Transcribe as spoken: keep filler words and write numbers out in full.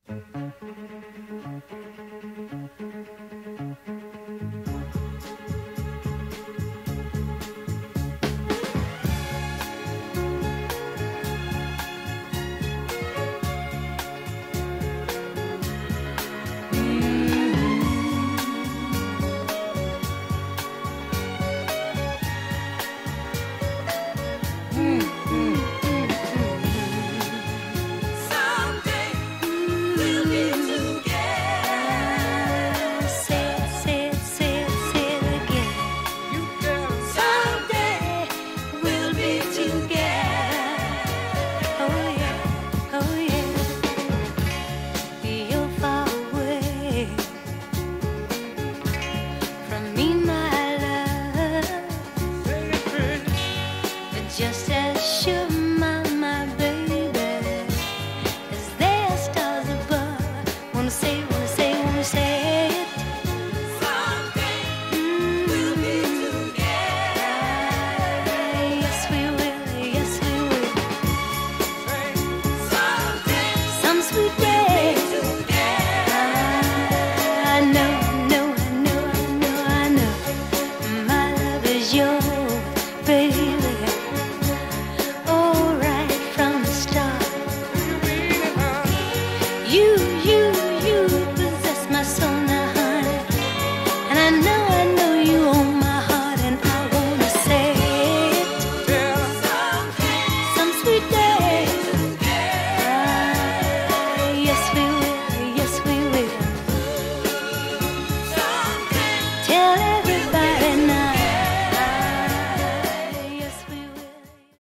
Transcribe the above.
Just as sure, my, my baby, as there are stars above. Wanna say, wanna say, wanna say it. Someday mm-hmm. we'll be together. Yes, we will, yes, we will. Someday, some sweet day.